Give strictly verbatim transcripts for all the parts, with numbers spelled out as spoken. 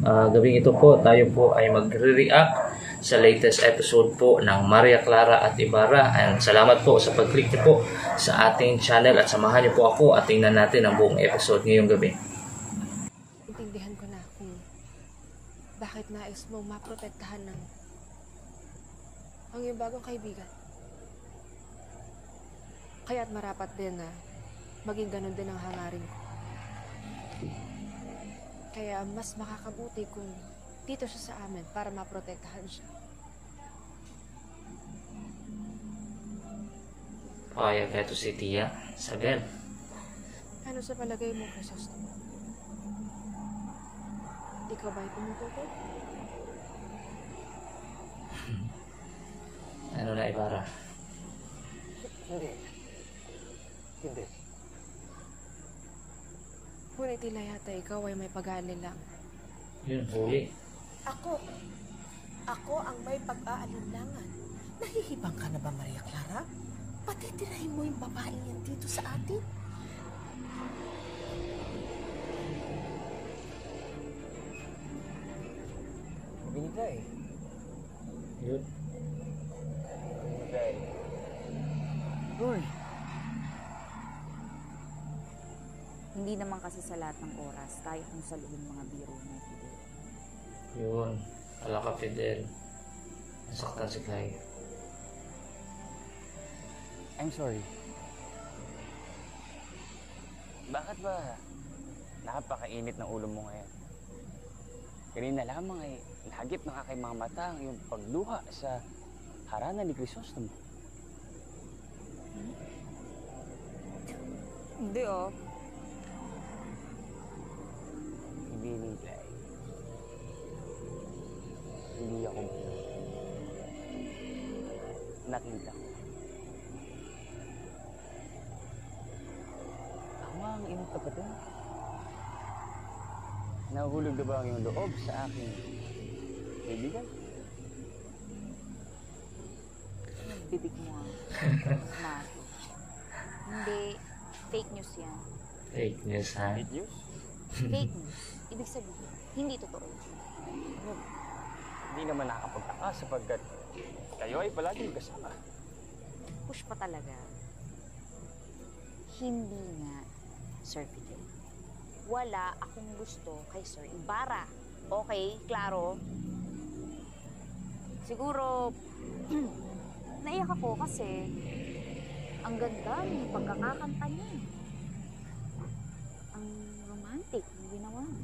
Uh, gabing ito po, tayo po ay magre-react sa latest episode po ng Maria Clara at Ibarra. And salamat po sa pag-click niyo po sa ating channel at samahan niyo po ako at tingnan natin ang buong episode ngayong gabi. Intindihan ko na kung bakit nais mo maprotektahan ng ang iyong bagong kaibigan. Kaya't marapat din na maging ganun din ang hangarin ko. Kaya mas makakabuti kung dito siya sa amin para maprotektahan siya. Payag ito si Tia. Sabihan. Ano sa palagay mo, Crisostomo? Ikaw ba'y tumutukoy? Ano na, Ibarra? Hindi. Hindi. Ngunit tila yata ikaw ay may pag-aalala. Yun, huli. Ako. Ako ang may pag-aalinlangan. Nahihibang ka na ba, Maria Clara? Patitirahin mo yung babaeng yan dito sa atin? Binigay. Yun. Binigay. Uy! Hindi naman kasi sa lahat ng oras tayo kung saluhin mga biro mo. Yun. Wala ka, Fidel. Nasaktan si Clara. I'm sorry. Bakit ba napakainit ng ulo mo ngayon? Kanina lamang ay nahagip ng aking mga mata ang iyong pagluha sa harana ni Crisostomo. Hmm? Hindi oh. Ibinigay. Hindi ako biro. Nakita ko. Tama ang iyong kapatid. Nahuhulog na ba ang iyong loob sa aking kaibigan? Bibig mo ah. Mato. Hindi. Fake news yan. Fake news, ha? Fake news? Fake news. Ibig sabihin, hindi totoo. Ano? Hindi naman nakakapagtaka sapagkat kayo ay palagi kasama. Push pa talaga. Hindi nga, Sir Fidel. Wala akong gusto kay Sir Ibarra. Okay, klaro? Siguro, naiyak ako kasi ang ganda ng pagkakakanta niya. Ang romantic ng ginawa niya.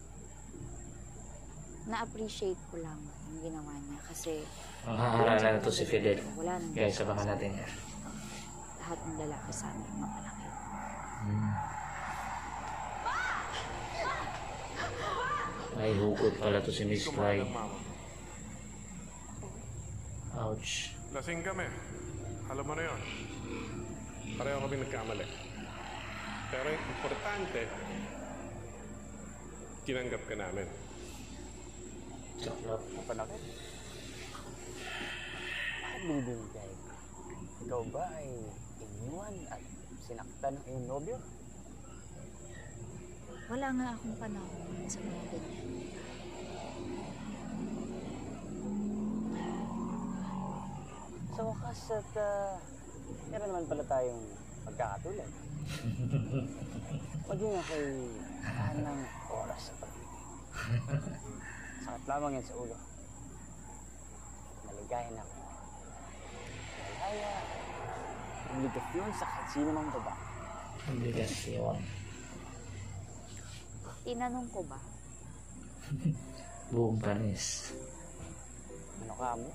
Na-appreciate ko lang ang ginawa niya kasi Ang haharana na to si Fidel. wala nang Kaya sabahan natin yan. lahat ng lalaki sa amin mapalaki. Hmm. Ay, hukot pala to si Miss Clara. Ouch. Lasing kami. Alam mo na yun. Pareho kami nagkamali. Pero yung importante, tinanggap ka namin. Saklap. Napanakit. Bakit binibigay? Ikaw ba ay iniwan at sinaktan ng iyong nobyo? Wala nga akong panahon sa mga ganyan. Sa wakas at uh, meron naman pala tayong pagkakatulad. Maging ako'y haan ng oras sa pag-ibig. Sakit lamang yan sa ulo. Maligayan ako. Malaya. Obligasyon sa kahit sino mang baba. Obligasyon. Tinanong ko ba? Buong panis. Ano ka mo?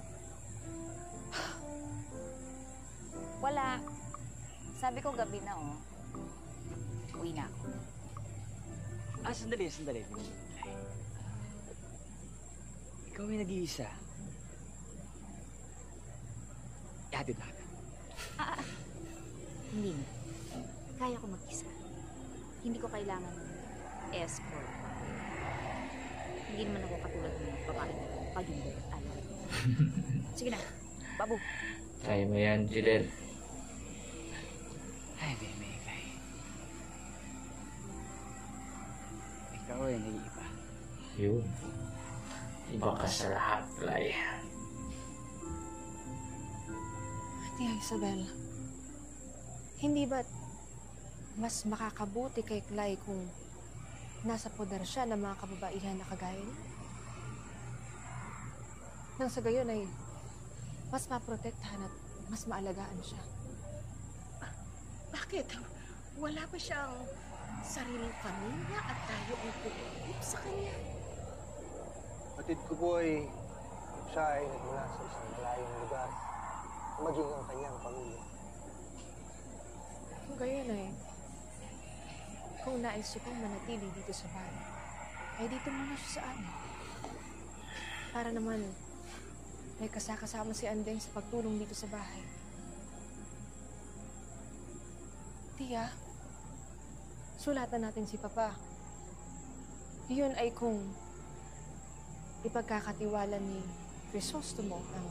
Wala. Sabi ko gabi na oh. Uwi na ako. Ah, sandali, sandali. Ikaw ay nag-iisa. Ihatid na ka. Ah, ah. Hindi na. Kaya ko mag-isa. Hindi ko kailangan ng escort. Hindi naman ako katulad ng mga babae na pag-ibig at alam. Sige na, babu. Kaya mo yan, Fidel. Ay, Bimigay. Ikaw ay nag-iiba. Yun. Iba ka sa lahat, Clay. Tia Isabel, hindi ba't mas makakabuti kay Clay kung nasa poder siya ng mga kababaihan na kagaya niya? Nang sa gayon ay mas maprotektahan at mas maalagaan siya. Bakit? Wala ba siyang sariling pamilya at tayo ang pupulip sa kanya? Batid ko po ay siya ay nagmula sa isang malayong lugar, maging ang kanyang pamilya. Kung gayon ay, kung nais siya pang manatili dito sa bahay, ay dito muna siya sa amin. Para naman, may kasakasama si Andeng sa pagtulong dito sa bahay. Tia, sulatan natin si Papa. Yun ay kung ipagkakatiwala ni Crisostomo ang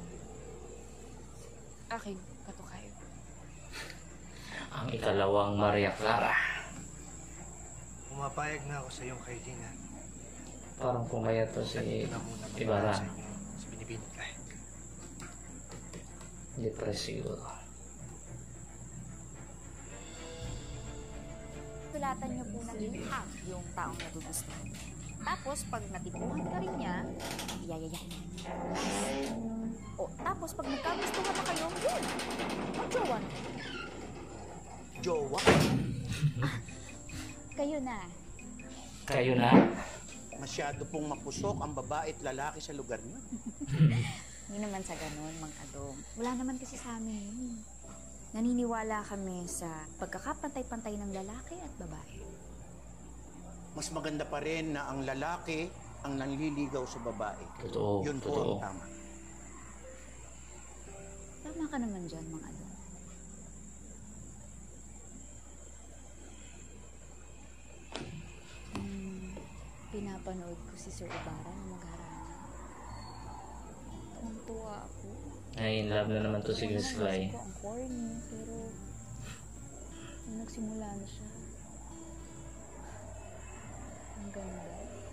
aking katukayo. Ang ikalawang Maria Clara. Pumapayag na ako sa iyong kaibigan. Parang pumayat to si Ibarra. Sa inyo, sa binibini ka. Depresivo. Sulatan niyo po ng half yung taong natutustuhan. Tapos, pag natipuhan ka rin niya, yayayain niya. O, tapos pag nagkagustuhan na kayo, yun! Mag-jowa na kayo. Jowa? Kayo na. Kayo na? Masyado pong mapusok ang babae at lalaki sa lugar niyo. Hindi naman sa ganun, Mang Adong. Wala naman kasi sa amin. Naniniwala kami sa pagkakapantay-pantay ng lalaki at babae. Mas maganda pa rin na ang lalaki ang nanliligaw sa babae. Totoo, Yun po totoo. ang tama. Tama ka naman dyan, Mang Adong. Hmm, pinapanood ko si Sir Ibarra na magharana. Tuwang-tuwa ako. Ay, in love na naman to si Chris Clay. Ko ang corny, pero nung nagsimula na siya, ang ganda.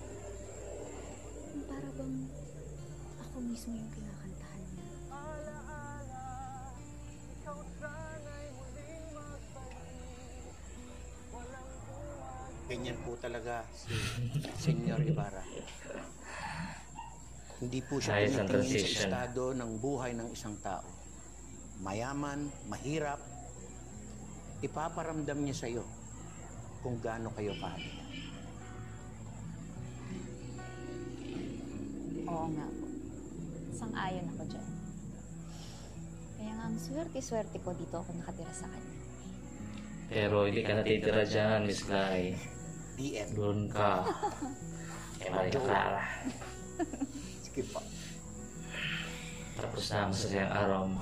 Yung para bang ako mismo yung kinakantahan niya. Ganyan po talaga si Senyor Ibarra. Hindi po siya Ayos ang tumitingin sa transition. estado ng buhay ng isang tao. Mayaman, mahirap, ipaparamdam niya sa iyo kung gaano kayo kahit. Oo nga po. Sang-ayon ako dyan. Kaya nga ang swerte-swerte ko dito ako nakatira sa kanya. Pero hindi ka natitira dyan, Miss Clay. D M. Doon ka. Kay Maria Clara. Sige po. Tapos na ang masasayang araw mo.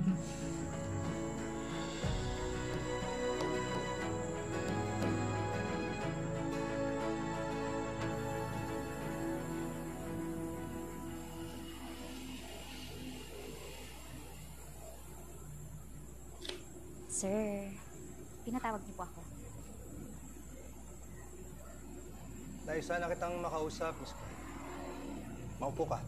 Sir, pinatawag niyo po ako. Dahil sana kitang makausap, Miss Clay. Maupo ka.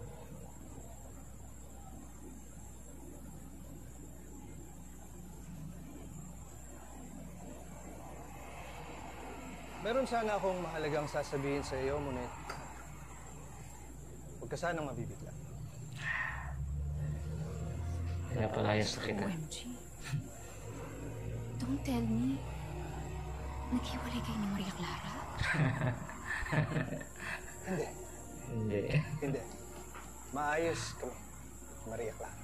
Meron sana akong mahalagang sasabihin sa iyo, ngunit huwag ka sanang mabibigla. Pinapalayas na kita. O M G. Don't tell me. Naghiwalay kayo ni Maria Clara? Hindi. Hindi. Hindi. Maayos kami, Maria Clara.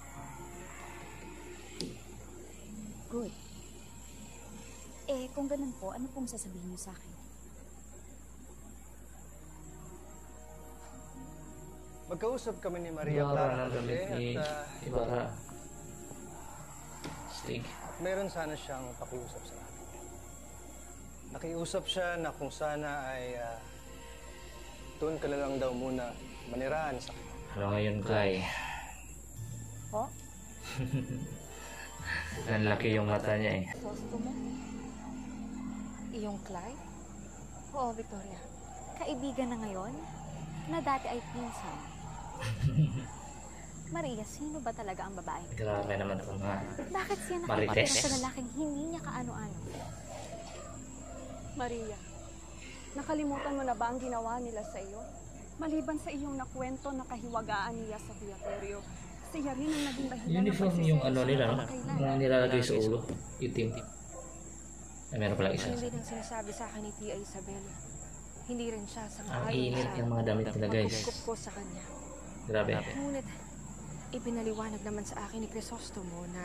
Good. Eh, kung ganun po, ano pong sasabihin niyo sa akin? Magkausap kami ni Maria Ibarra Clara na kagabi damit ni at ah, Ibarra. Stig. meron sana siyang pakiusap sa akin. Nakiusap siya na kung sana ay uh, doon ka na lang daw muna manirahan sa kanya. Ano ngayon, Clay? Po? Nanlaki yung mata niya eh. Gusto mo? Iyong Clyde? Oo, Victoria. magkakaibigan na ngayon na dati ay pinsan. Maria, sino ba talaga ang babae? Grabe naman ako nga. Bakit siya Marites. nakikita sa lalaking hindi niya kaano-ano? Maria, nakalimutan mo na ba ang ginawa nila sa iyo? Maliban sa iyong nakwento na kahiwagaan niya sa Beaterio, siya rin ang naging dahilan ng Uniform yung ano nila, no? Yung nilalagay sa ulo. Itim. Ay, meron pala isa. Hindi nang sinasabi sa akin ni Tia Isabel. Hindi rin siya sa Ang init yung mga damit nila, guys. Pagkukup ko sa kanya. Grabe. Ngunit, ipinaliwanag naman sa akin ni Crisostomo na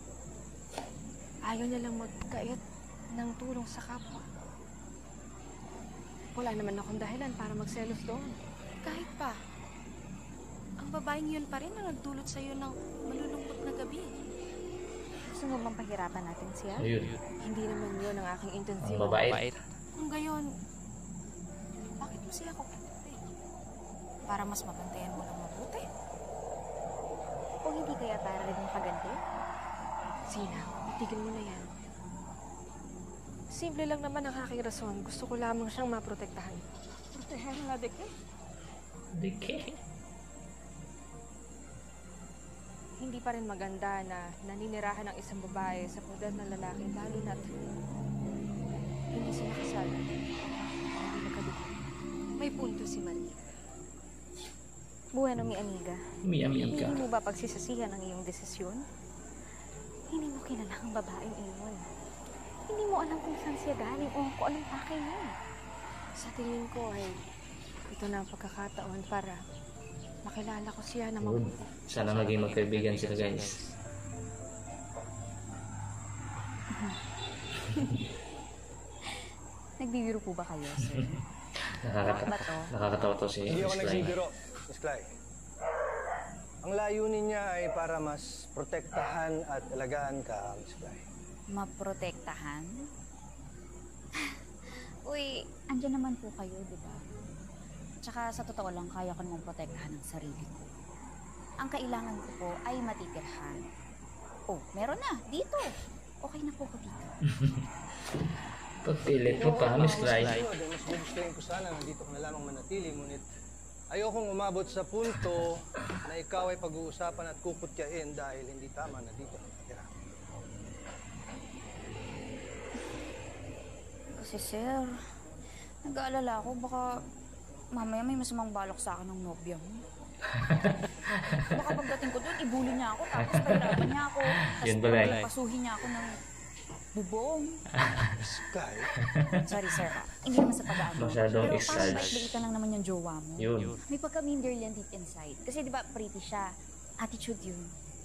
ayaw niya lang magkait ng tulong sa kapwa. Wala naman akong dahilan para magselos doon. Kahit pa, ang babaeng yun pa rin ang nagdulot sa iyo ng malulungkot na gabi. Gusto mo bang pahirapan natin siya? Ayun. Hindi naman yun ang aking Ang intensyon. babae. Kung gayon, bakit mo siya kukumpay? Para mas mabantayan mo ng mabuti? O hindi kaya para rin yung paganti? Sina, itigil mo na yan. Simple lang naman ang aking rason. Gusto ko lamang siyang maprotektahan. Proteher na de que? Dike. Hindi pa rin maganda na naninirahan ng isang babae sa poder ng lalaki, lalo na't hindi sila kasal. Hindi nagkadugo. May punto si Maria. Bueno, mi amiga. Mi Hindi amiga. mo ba pagsisasihan ang iyong desisyon? Hindi mo kilala ang babaeng iyon. Hindi mo alam kung saan siya galing o kung anong pakay niya. Sa tingin ko ay ito na ang pagkakataon para makilala ko siya na mabuti. Sana maging magkaibigan sila, guys. Nagbibiro po ba kayo, sir? Nakakata Ba to? nakakatawa to si Hindi ako Miss Klein. nagbibiro, Miss Clay. Ang layunin niya ay para mas protektahan at alagaan ka, Miss Clay. Maprotektahan? Uy, andyan naman po kayo, di ba? Tsaka sa totoo lang, kaya ko namang protektahan ang sarili ko. Ang kailangan ko po ay matitirhan. Oh, meron na, dito. Okay na po ko dito. Pagpilit mo pa, Miss Klein. Mas gugustuhin ko sana nandito ka na lamang manatili, ngunit ayokong umabot sa punto na ikaw ay pag-uusapan at kukutyain dahil hindi tama na dito nakatira. Kasi sir, nag-aalala ako, baka mamaya may masamang balak sa akin ng nobya mo. Baka pagdating ko doon, ibuli niya ako, tapos pahirapan niya ako, Yun tapos pala eh. pasuhin niya ako ng bubong. Miss Clay, Sorry sir, ah. Hindi naman sa pag-aano. Masyadong Pero excited. parang bait-baitan lang naman yung jowa mo. Yun. May pagka-mean girl yan deep inside. Kasi di ba pretty siya. Attitude yun.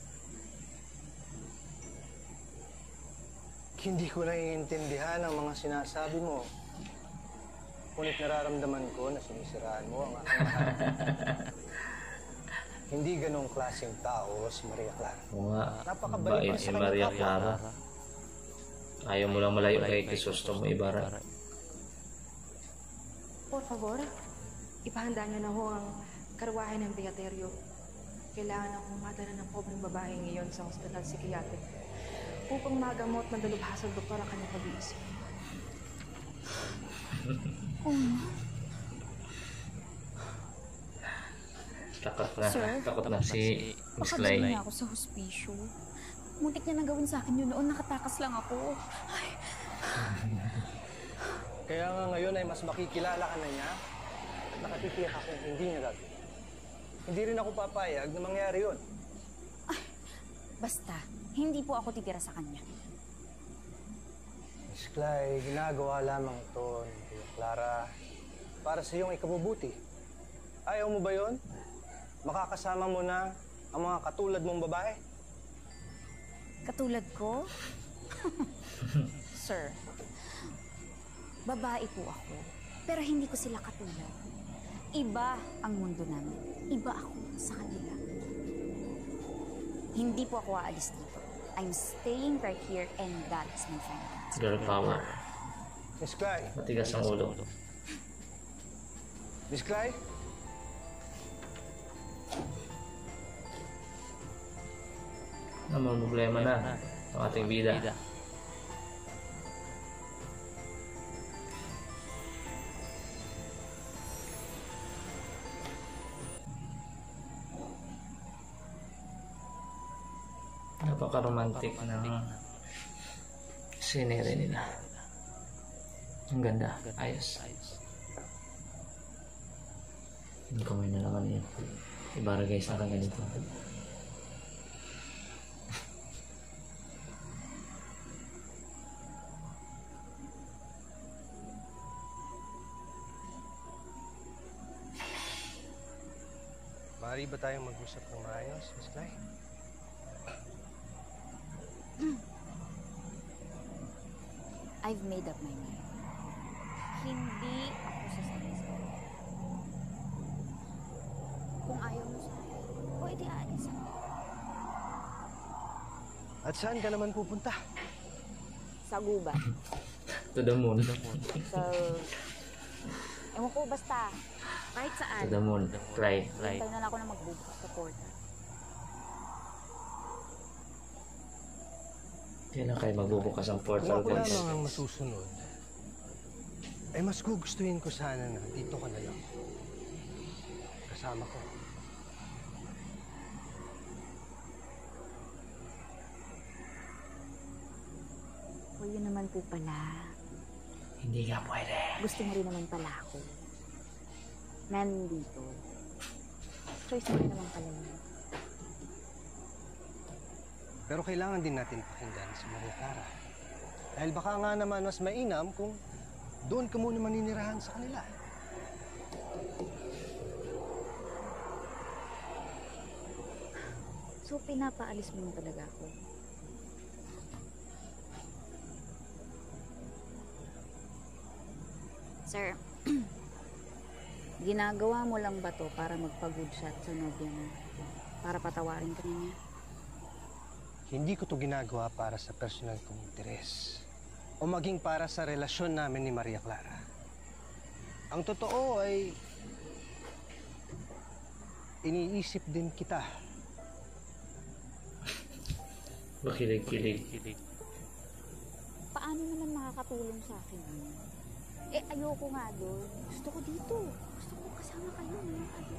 hindi ko naiintindihan ang mga sinasabi mo. Ngunit nararamdaman ko na sinisiraan mo ang aking mahal. Hindi ganong klaseng tao si Maria Clara. Oo nga. Napakabait Bait sa si kanyang Maria kapwa. Clara. Ayaw mo lang malayo kay Crisostomo Ibarra. Por favor, ipahanda niyo na ho ang karwahe ng Beaterio. Kailangan akong madala ng pobreng babae ngayon sa hospital psikiatric upang magamot ng dalubhasang doktor ang kanyang pag-iisip. Takot na. Sir? Takot na si Miss Pakadali Clay. niya ako sa hospisyo. Muntik niya nang gawin sa akin yun noon. Nakatakas lang ako. Ay, Kaya nga ngayon ay mas makikilala ka na niya at nakatitiyak akong hindi niya gagawin. Hindi rin ako papayag na mangyari yun. basta, hindi po ako titira sa kanya. Miss Clay, ginagawa lamang ito ni Kuya Clara para sa iyong ikabubuti. Ayaw mo ba yun? Makakasama mo na ang mga katulad mong babae? Katulad ko? Sir, babae po ako. Pero hindi ko sila katulad. Iba ang mundo namin. Iba ako sa kanila. Hindi po ako aalis dito. I'm staying right here and that is my final answer. Girl power. Miss Clay, Matigas ang ulo. Miss Clay? Namang problema na ang ating bida. Napaka-romantic ng scenery nila. Ang ganda. Ayos. Yung kamay na naman yun. Ibarra guys, nakaganito. Maaari ba tayong mag-usap ng maayos, Miss Clay? I've made up my mind. Hindi ako sasabi sa'yo. Kung ayaw mo sa akin, o edi aalis ako. At saan ka naman pupunta? Sa gubat. To the moon. So, ewan ko, basta. Kahit saan. To the moon. Fly. Hintay na lang ako na magbubukas sa portal. Kailan kayo magbubukas ang Kung portal, ako guys? lamang ang masusunod, ay mas gugustuhin ko sana na dito ka na lang. Kasama ko. O yun naman po pala. Hindi nga pwede. Gusto mo rin naman pala ako. Nandito. Choice mo rin naman pala yun. Pero kailangan din natin pakinggan si Maria Clara. Dahil baka nga naman mas mainam kung doon ka muna maninirahan sa kanila. So, pinapaalis mo na talaga ako. Sir, ginagawa mo lang ba to para magpa-good shot sa nobya na? Para patawarin ka niya? Hindi ko to ginagawa para sa personal kong interes o maging para sa relasyon namin ni Maria Clara. Ang totoo ay iniisip din kita. Makilig-kilig. Paano naman makakatulong sa akin yun? Eh, ayoko nga doon. Gusto ko dito. Gusto ko kasama kayo. Mga kayo.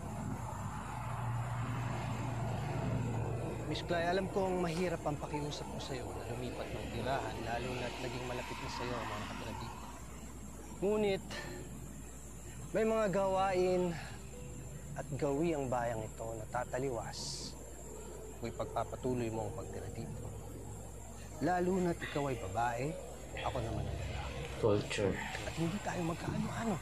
Miss Clay, alam kong mahirap ang pakiusap ko sa'yo na lumipat ng tirahan, lalo na't naging malapit na sa'yo ang mga nakatira dito. Ngunit, may mga gawain at gawi ang bayang ito na tataliwas kung ipagpapatuloy mo ang pagtira dito. Lalo na't ikaw ay babae, ako naman ang lalaki. Culture. At hindi tayo magkaano-ano.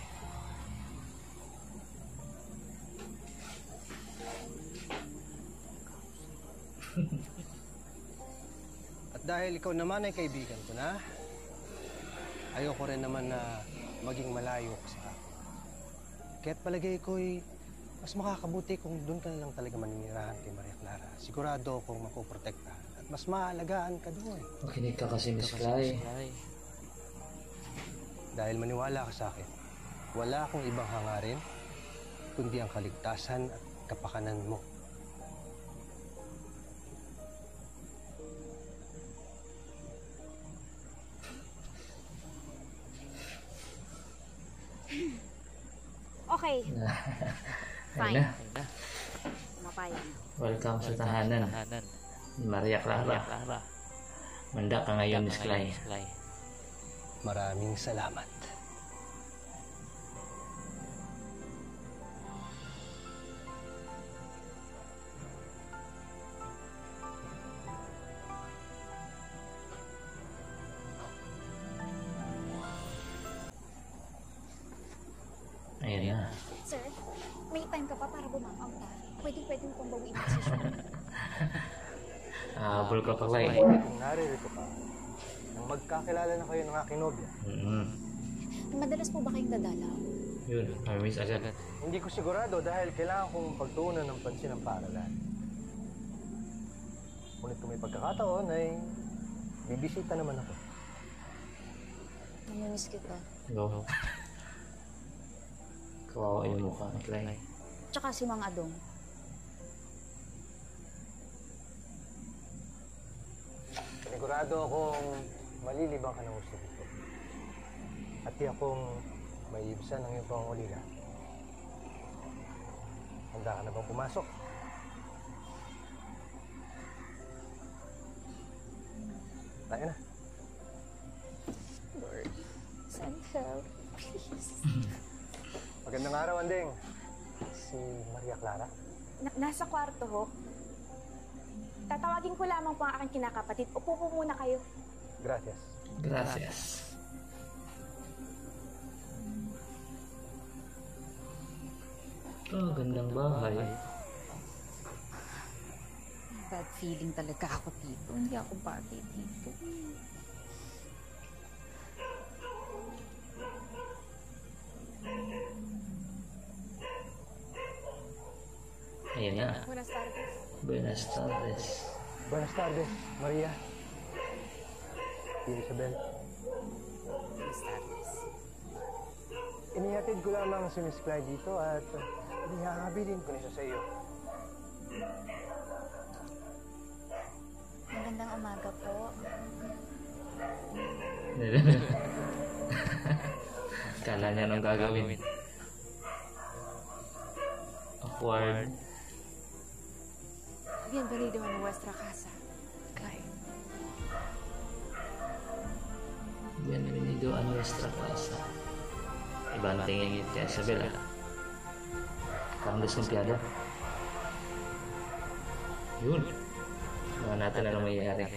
At dahil ikaw naman ay kaibigan ko na, ayoko rin naman na maging malayo ka sa akin. Kaya't palagay ko'y mas makakabuti kung doon ka na lang talaga maninirahan kay Maria Clara. Sigurado akong mapoprotektahan at mas maalagaan ka doon. Makinig ka kasi, Miss Clay. Dahil maniwala ka sa akin, wala akong ibang hangarin kundi ang kaligtasan at kapakanan mo. Okay. Fine. Mapayag. Welcome sa tahanan ni Maria Clara. Manda ka ngayon, Miss Clay. Maraming salamat. Ayan na. Sir, may time ka pa para bumang-out ha? Pwede-pwede mo pang bawiin ang session. Ah, Habol ka pa, Clay. Kung naririto ka, nang magkakilala na kayo ng aking nobya. Mm-hmm. Madalas po ba kayong dadalaw? Yun, I-miss agad. Hindi ko sigurado dahil kailangan kong pagtuunan ng pansin ng paaralan. Ngunit kung may pagkakataon ay bibisita naman ako. Namimiss kita. Go. Kawawa yung mukha ni Clay. Tsaka si Mang Adong. Sigurado akong malilibang ka ng gusto dito. At di akong maiibsan ng iyong pangungulila. Handa ka na bang pumasok? tayo na. Lord, send help, please. Magandang araw, Andeng. Si Maria Clara. Na- nasa kwarto ho. Tatawagin ko lamang po ang aking kinakapatid. Upo po muna kayo. Gracias. Gracias. Oh, gandang bahay. Bad feeling talaga ako dito. Hindi ako bagay dito. Ayan na. Buenas tardes. Buenas tardes. Buenas tardes, Maria. Isabel. Buenas tardes. Inihatid ko lamang si Miss Clyde dito at uh, inihahabilin ko niya sa iyo. Magandang umaga po. Kala niya nung gagawin. Awkward. Bienvenido a nuestra casa, Clara. Bienvenido a nuestra casa. Iba ang tingin niya kay Isabel, ah. Parang lisensyada. Yun. Mga natin na lang mayayari.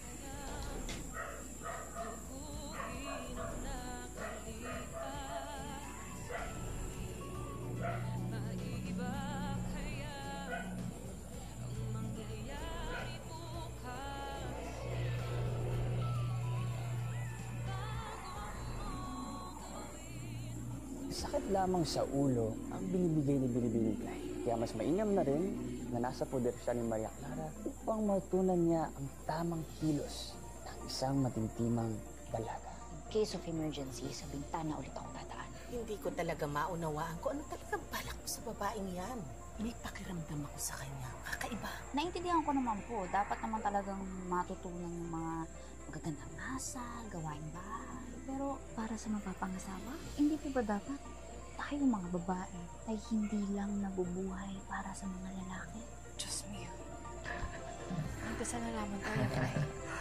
Sakit lamang sa ulo ang binibigay ni Binibining Clyde. Kaya mas mainam na rin na nasa poder siya ni Maria Clara upang matunan niya ang tamang kilos ng isang matintimang dalaga. In case of emergency, sa bintana ulit ako dadaan. Hindi ko talaga maunawaan kung ano talagang balak mo sa babaeng yan. May pakiramdam ako sa kanya. Kakaiba. Naintindihan ko naman po, dapat naman talagang matutunan yung mga magagandang nasa, gawaing bahay. Pero para sa mapapangasawa, hindi po ba dapat tayong mga babae ay hindi lang nabubuhay para sa mga lalaki? Diyos mio. Magdasal na lamang tayo, Clara.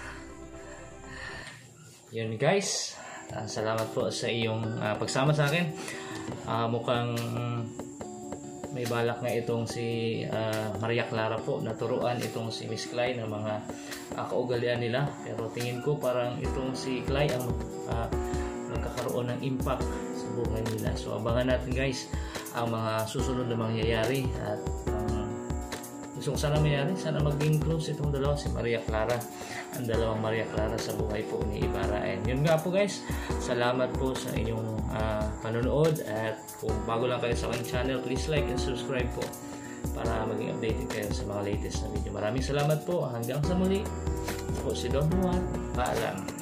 Yun guys. Uh, salamat po sa iyong uh, pagsama sa akin. Uh, mukhang may balak nga itong si uh, Maria Clara po na turuan itong si Miss Clyde ng mga uh, kaugalian nila. Pero tingin ko parang itong si Clyde ang uh, magkakaroon ng impact sa buhay nila. So abangan natin guys ang mga susunod na mangyayari at um, gusto ko sana mangyayari, sana maging close itong dalawa, si Maria Clara, ang dalawang Maria Clara sa buhay po ni Ibarra. And yun nga po guys, salamat po sa inyong uh, panonood at kung bago lang kayo sa aking channel, please like and subscribe po para maging updated kayo sa mga latest na video. Maraming salamat po, hanggang sa muli. Ako po si Don Juan, paalam.